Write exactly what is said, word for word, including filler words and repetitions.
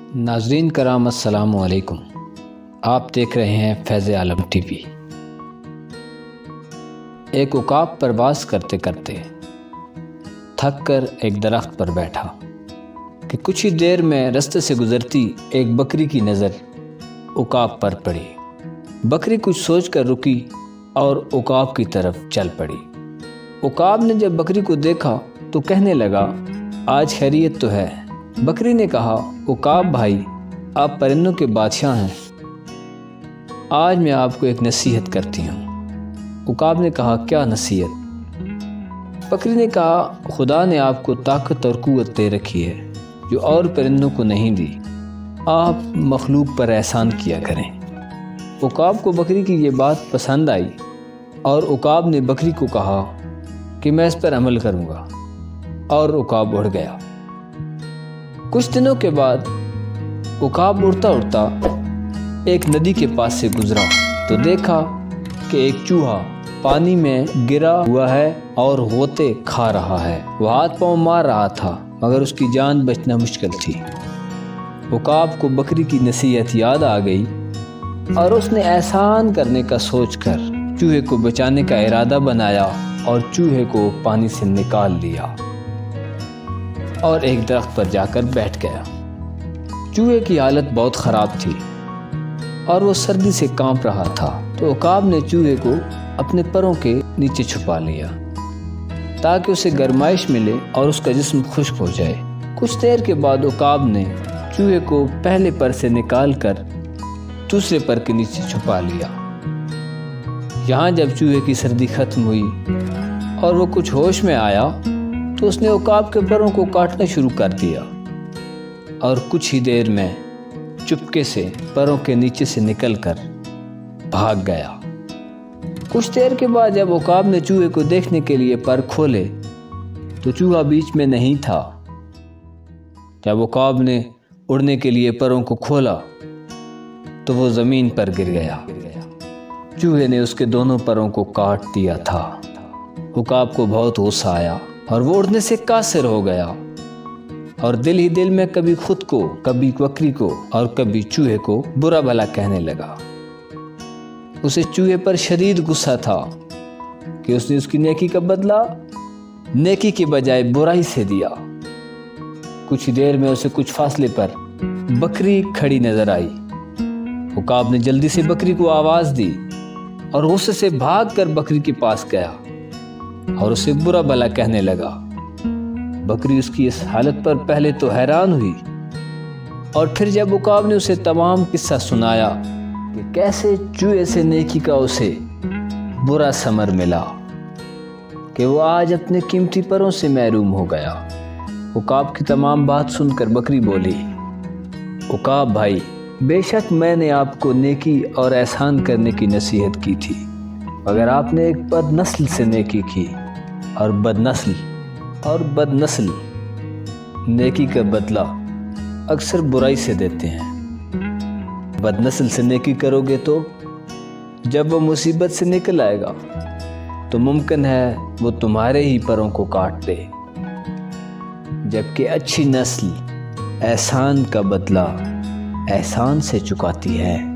नाजरीन कराम अस्सलाम वालेकुम। आप देख रहे हैं फैज़ आलम टीवी। एक उकाब परवास करते करते थक कर एक दरख्त पर बैठा कि कुछ ही देर में रास्ते से गुजरती एक बकरी की नज़र उकाब पर पड़ी। बकरी कुछ सोच कर रुकी और उकाब की तरफ चल पड़ी। उकाब ने जब बकरी को देखा तो कहने लगा, आज खैरियत तो है। बकरी ने कहा, उकाब भाई, आप परिंदों के बादशाह हैं, आज मैं आपको एक नसीहत करती हूँ। उकाब ने कहा, क्या नसीहत? बकरी ने कहा, खुदा ने आपको ताकत और क़ुव्वत दे रखी है जो और परिंदों को नहीं दी। आप मखलूक पर एहसान किया करें। उकाब को बकरी की ये बात पसंद आई और उकाब ने बकरी को कहा कि मैं इस पर अमल करूँगा, और उकाब उड़ गया। कुछ दिनों के बाद उकाब उड़ता उड़ता एक नदी के पास से गुजरा तो देखा कि एक चूहा पानी में गिरा हुआ है और गोते खा रहा है। वह हाथ पांव मार रहा था मगर उसकी जान बचना मुश्किल थी। उकाब को बकरी की नसीहत याद आ गई और उसने एहसान करने का सोचकर चूहे को बचाने का इरादा बनाया और चूहे को पानी से निकाल लिया और एक दरख्त पर जाकर बैठ गया। चूहे की हालत बहुत ख़राब थी और वो सर्दी से कांप रहा था, तो उकाब ने चूहे को अपने परों के नीचे छुपा लिया ताकि उसे गर्माइश मिले और उसका जिस्म खुश्क हो जाए। कुछ देर के बाद उकाब ने चूहे को पहले पर से निकाल कर दूसरे पर के नीचे छुपा लिया। यहाँ जब चूहे की सर्दी खत्म हुई और वो कुछ होश में आया तो उसने उकाब के पैरों को काटना शुरू कर दिया और कुछ ही देर में चुपके से पैरों के नीचे से निकलकर भाग गया। कुछ देर के बाद जब उकाब ने चूहे को देखने के लिए पर खोले तो चूहा बीच में नहीं था। जब उकाब ने उड़ने के लिए पैरों को खोला तो वो ज़मीन पर गिर गया। चूहे ने उसके दोनों पैरों को काट दिया था। उकाब को बहुत गुस्सा आया और वो उड़ने से कासिर हो गया और दिल ही दिल में कभी खुद को, कभी बकरी को और कभी चूहे को बुरा भला कहने लगा। उसे चूहे पर शदीद गुस्सा था कि उसने उसकी नेकी का बदला नेकी के बजाय बुराई से दिया। कुछ ही देर में उसे कुछ फासले पर बकरी खड़ी नजर आई। उकाब ने जल्दी से बकरी को आवाज़ दी और गुस्से से भाग कर बकरी के पास गया और उसे बुरा भला कहने लगा। बकरी उसकी इस हालत पर पहले तो हैरान हुई और फिर जब उकाब ने उसे तमाम किस्सा सुनाया कि कैसे चूहे से नेकी का उसे बुरा समर मिला कि वो आज अपने कीमती परों से महरूम हो गया। उकाब की तमाम बात सुनकर बकरी बोली, उकाब भाई, बेशक मैंने आपको नेकी और एहसान करने की नसीहत की थी, अगर आपने एक बदनस्ल से नेकी की और बदनस्ल और बदनस्ल नेकी का बदला अक्सर बुराई से देते हैं। बदनस्ल से नेकी करोगे तो जब वो मुसीबत से निकल आएगा तो मुमकिन है वो तुम्हारे ही परों को काट दे, जबकि अच्छी नस्ल एहसान का बदला एहसान से चुकाती है।